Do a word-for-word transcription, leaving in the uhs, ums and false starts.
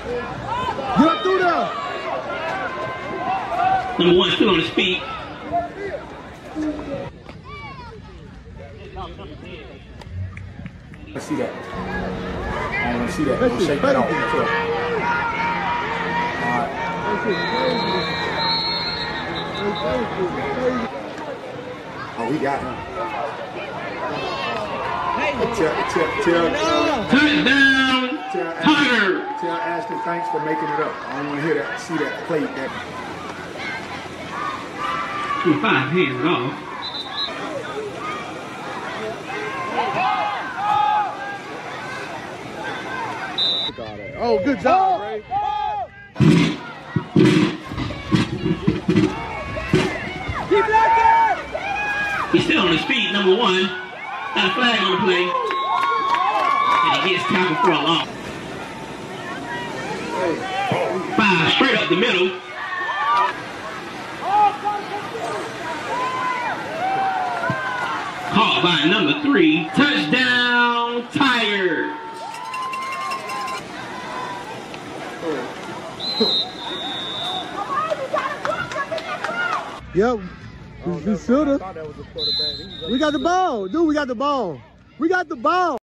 Get up through there. Number one still on his feet. Let's see that. I want to see that. We'll shake that off. All right. Oh, we got him. Tell, tell, tell, Touchdown, Tiger. Tell Ashton thanks for making it up. I don't want to hear that, see that plate. That. Five hands off. Oh, good job, Ray. Keep looking! He's still on his feet, number one. Got a flag on the play. And he gets tackled for a loss. Five straight up the middle. Caught by number three. Touchdown, Tigers. Yep. We should have. We got the ball. Dude, we got the ball. We got the ball.